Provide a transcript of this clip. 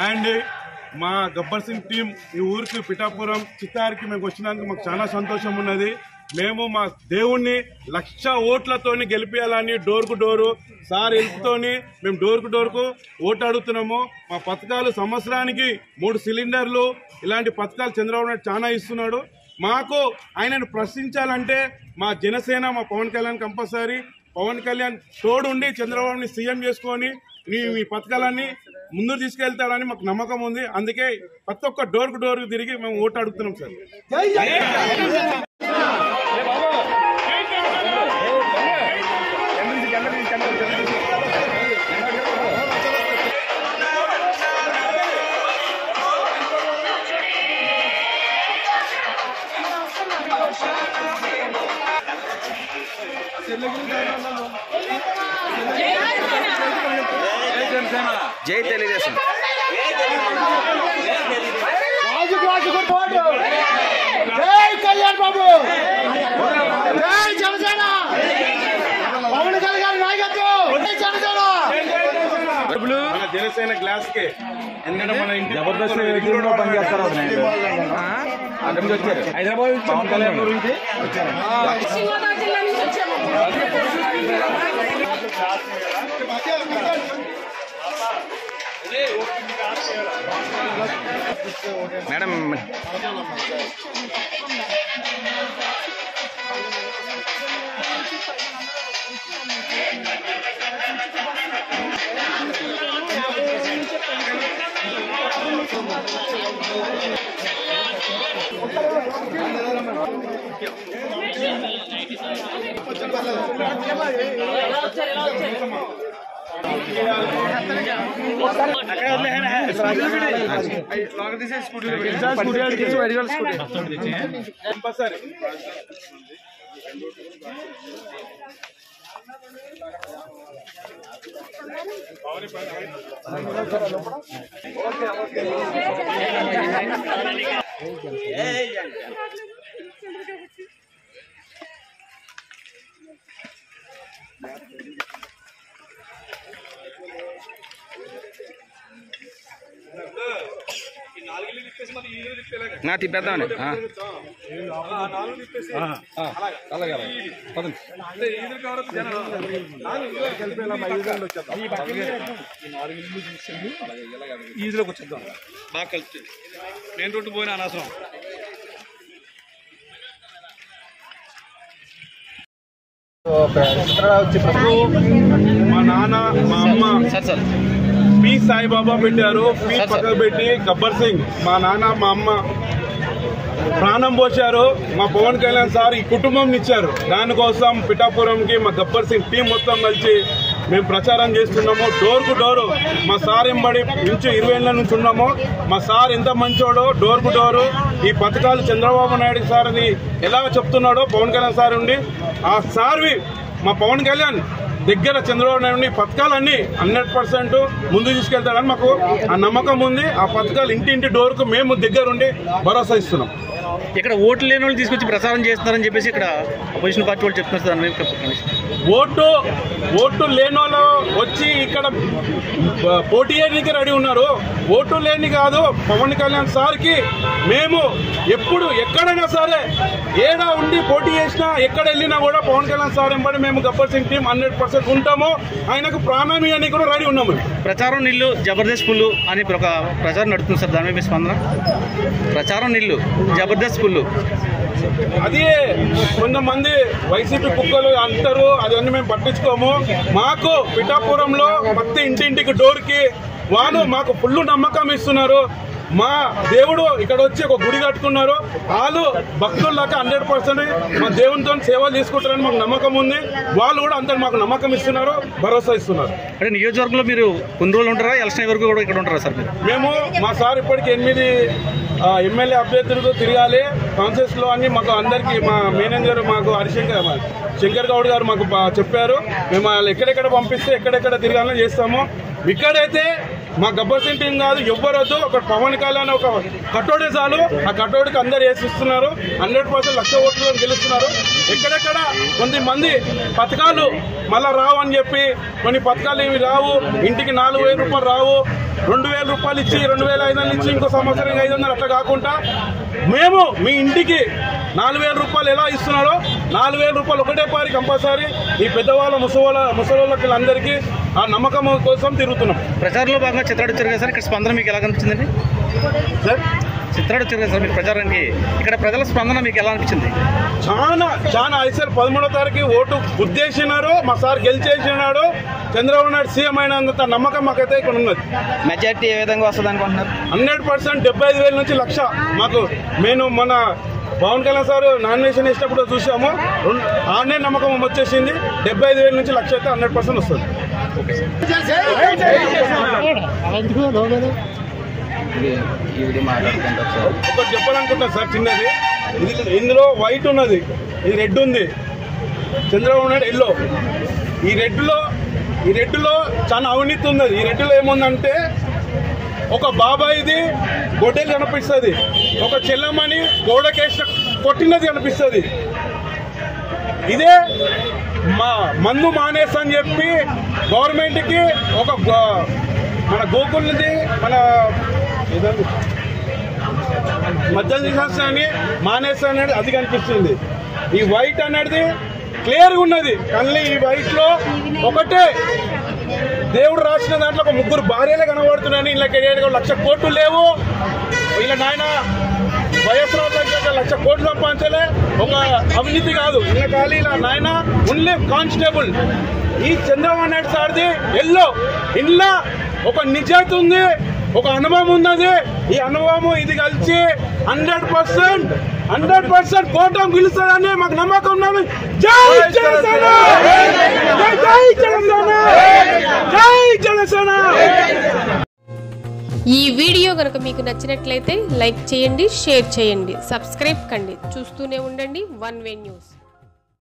Hi అండి, మా Gabbar Singh team ఈ ఊరికి పిఠాపురం చిత్తారికి మేము వచ్చినందుకు మాకు చాలా సంతోషం ఉన్నది. మేము మా దేవుణ్ణి 1,00,000 ఓట్లతోని గెలిపించాలని డోర్ కు డోరు సార్ హెల్ప్తోని మేము డోర్ కు డోర్కు ఓటు అడుగుతున్నాము. మా పథకాలు సంవత్సరానికి 3 సిలిండర్లు ఇలాంటి పథకాలు చంద్రబాబు నాయుడు చాలా ఇస్తున్నాడు. మాకు ఆయనను ప్రశ్నించాలంటే మా జనసేన మా పవన్ కళ్యాణ్ కంపల్సరీ పవన్ కళ్యాణ్ తోడుండి చంద్రబాబుని సీఎం చేసుకొని మీ పథకాలన్నీ ముందుకు తీసుకెళ్తాడని మాకు నమ్మకం ఉంది. అందుకే ప్రతి ఒక్క డోర్ కు డోర్ తిరిగి మేము ఓటు అడుగుతున్నాం సార్. జై తెలుగుదేశం. జై కళ్యాణ్ బాబు, జై జనసేన, పవన్ కళ్యాణ్ నాయకత్వం, జై జనసేన. మన జనసేన గ్లాస్ కే ఎందుకంటే మన ఇంటి జబర్దస్త్ పని చేస్తారు. అక్కడి నుంచి వచ్చారు హైదరాబాద్ పవన్ కళ్యాణ్ గురించి వచ్చారు. మేడం నా తిప్పేద్దామని ఈజీలోకి వచ్చేద్దాం. బాగా కలిసి మెయిన్ రోడ్డు పోయినా అనవసరం. మా నాన్న మా అమ్మ పి సాయిబాబా పెట్టారు. పి పక్కకు పెట్టి గబ్బర్ సింగ్ మా నాన్న మా అమ్మ ప్రాణం పోశారు. మా పవన్ కళ్యాణ్ సార్ ఈ కుటుంబం ఇచ్చారు. దానికోసం పిఠాపురంకి మా గబ్బర్ సింగ్ టీం మొత్తం కలిసి మేము ప్రచారం చేస్తున్నాము. డోర్ కు డోరు మా సార్ ఎంబడి నుంచి 20 ఏళ్ల నుంచి ఉన్నాము. మా సార్ ఎంత మంచోడో డోర్ కు డోరు ఈ పథకాలు చంద్రబాబు నాయుడు సార్ అది ఎలా చెప్తున్నాడో పవన్ కళ్యాణ్ సార్ ఉండి ఆ సార్వి మా పవన్ కళ్యాణ్ దగ్గర చంద్రబాబు నాయుడు పథకాలన్నీ 100% ముందు తీసుకెళ్తాడని మాకు ఆ నమ్మకం ఉంది. ఆ పథకాలు ఇంటి డోర్కు మేము దగ్గరుండి భరోసా ఇస్తున్నాం. ఇక్కడ ఓట్లు లేని వాళ్ళు తీసుకొచ్చి ప్రచారం చేస్తున్నారని చెప్పేసి ఇక్కడ అపోజిషన్ పార్టీ వాళ్ళు చెప్తున్నారు. ఓటు లేని వాళ్ళు వచ్చి ఇక్కడ పోటీ చేయడానికి రెడీ ఉన్నారు. ఓటు లేని కాదు పవన్ కళ్యాణ్ సార్కి మేము ఎప్పుడు ఎక్కడైనా సరే ఏడా ఉండి పోటీ చేసినా ఎక్కడ వెళ్ళినా కూడా పవన్ కళ్యాణ్ సార్ ఎంబడి మేము గబ్బర్ సింగ్ టీం 100% ఉంటాము. ఆయనకు ప్రాణం ఇవ్వడానికి కూడా రెడీ ఉన్నాము. ప్రచారం నిల్లు జబర్దస్త్ పుల్లు అని ఒక ప్రచారం నడుస్తుంది సార్, దాని మీద స్పందన. ప్రచారం నిల్లు జబర్దస్త్ పుల్లు అది కొంతమంది వైసీపీ కుక్కలు అంటారు, అదన్నీ మేము పట్టించుకోము. మాకు పిఠాపురంలో ప్రతి ఇంటింటికి డోర్కి వాళ్ళు మాకు ఫుల్ నమ్మకం ఇస్తున్నారు. మా దేవుడు ఇక్కడ వచ్చి ఒక గుడి కట్టుకున్నారు. వాళ్ళు భక్తుల్లాగా 100% మా దేవునితో సేవలు తీసుకుంటారని మాకు నమ్మకం ఉంది. వాళ్ళు కూడా అంత మాకు నమ్మకం ఇస్తున్నారు, భరోసా ఇస్తున్నారు. అంటే నియోజకవర్గంలో మీరు కొన్ని రోజులు ఉంటారా, ఎలక్షన్ వరకు కూడా ఇక్కడ ఉంటారా సార్? మేము మా సార్ ఇప్పటికి 8 ఎమ్మెల్యే అభ్యర్థులతో తిరగాలి కాన్సెస్ లో అని మాకు అందరికి మా మేనేజర్ మాకు శంకర్ గౌడ్ గారు మాకు చెప్పారు. మేము వాళ్ళు ఎక్కడెక్కడ పంపిస్తే ఎక్కడెక్కడ తిరగాలని చేస్తాము. ఇక్కడైతే మా గబ్బర్ సింగ్ టీం కాదు ఎవ్వరొద్దు, ఒక పవన్ కళ్యాణ్ ఒక కట్టోడే చాలు. ఆ కట్టోడికి అందరు వేసిస్తున్నారు. 100% 1,00,000 ఓట్లను గెలుస్తున్నారు. ఎక్కడెక్కడ కొంతమంది పథకాలు మళ్ళా రావు అని చెప్పి కొన్ని పథకాలు ఏమి రావు, ఇంటికి 4,000 రూపాయలు రావు, 2,000 రూపాయలు ఇచ్చి 2,500 ఇచ్చి ఇంకో సంవత్సరం 500 అట్లా కాకుండా మేము మీ ఇంటికి 4,000 రూపాయలు ఎలా ఇస్తున్నాడో 4,000 రూపాయలు ఒకటే పారి కంపల్సరీ ఈ పెద్దవాళ్ళ ముసలోళ్ళకి అందరికీ ఆ నమ్మకం కోసం తిరుగుతున్నాం. ప్రచారంలో భాగంగా చిత్రాడు వచ్చారు కదా సార్, ఇక్కడ స్పందన మీకు ఎలా కనిపించిందండి? సార్ చిత్రాడు వచ్చారు కదా సార్ మీరు ప్రచారానికి, ఇక్కడ ప్రజల స్పందన మీకు ఎలా అనిపించింది? చాలా ఐసర్ 13వ తారీఖు ఓటు గుర్తించినారు, మా సార్ గెలిచేసినాడు, చంద్రబాబు నాయుడు సీఎం అయినంత నమ్మకం మాకైతే ఇక్కడ ఉన్నది. మెజార్టీ ఏ విధంగా వస్తుంది అనుకుంటున్నారు? 100% 75,000 నుంచి 1,00,000 మాకు. నేను మన పవన్ కళ్యాణ్ సార్ నామినేషన్ వేసినప్పుడు చూసాము, ఆనే నమ్మకం వచ్చేసింది. 75,000 నుంచి 1,00,000 అయితే 100% వస్తుంది. ఒకటి చెప్పాలనుకుంటున్నా సార్ చిన్నది, ఇందులో వైట్ ఉన్నది, ఇది రెడ్ ఉంది, చంద్రబాబు నాయుడు ఎల్లో. ఈ రెడ్లో చాలా అవినీతి ఉన్నది. ఈ రెడ్లో ఏముందంటే ఒక బాబాయిది గొడ్డలు కనిపిస్తుంది, ఒక చెల్లమ్మని గోడకేసి కొట్టినది కనిపిస్తుంది. ఇదే మా మందు మానేస్తా అని చెప్పి గవర్నమెంట్కి ఒక మన గోకుల్ది మన మద్యం తీసేస్తానని మానేస్తా అనేది అది కనిపిస్తుంది. ఈ వైట్ అనేది క్లియర్గా ఉన్నది, కానీ ఈ వైట్లో ఒకటే దేవుడు రాసిన దాంట్లో ఒక 3 భార్యలే కనబడుతున్నాయని. ఇలా 1,00,000 కోట్లు లేవు, ఇలా నాయన వయస్సు 1,00,000 కోట్లు సంపాదించలే, ఒక అవినీతి కాదు. ఇలా ఖాళీ ఇలా నాయన ఓన్లీ కానిస్టేబుల్. ఈ చంద్రబాబు నాయుడు సార్ది ఎల్లో, ఇంట్లో ఒక నిజాయితీ ఉంది, ఒక అనుభవం ఉన్నది. ఈ అనుభవం ఇది కలిసి 100% కోటం గెలుస్తుందని మాకు నమ్మకం ఉన్నది. జై జనసేన, జై జనసేన, జై జనసేన. ఈ వీడియో కనుక మీకు నచ్చినట్లయితే లైక్ చేయండి, షేర్ చేయండి, సబ్స్క్రైబ్ కండి. చూస్తూనే ఉండండి వన్ వే న్యూస్.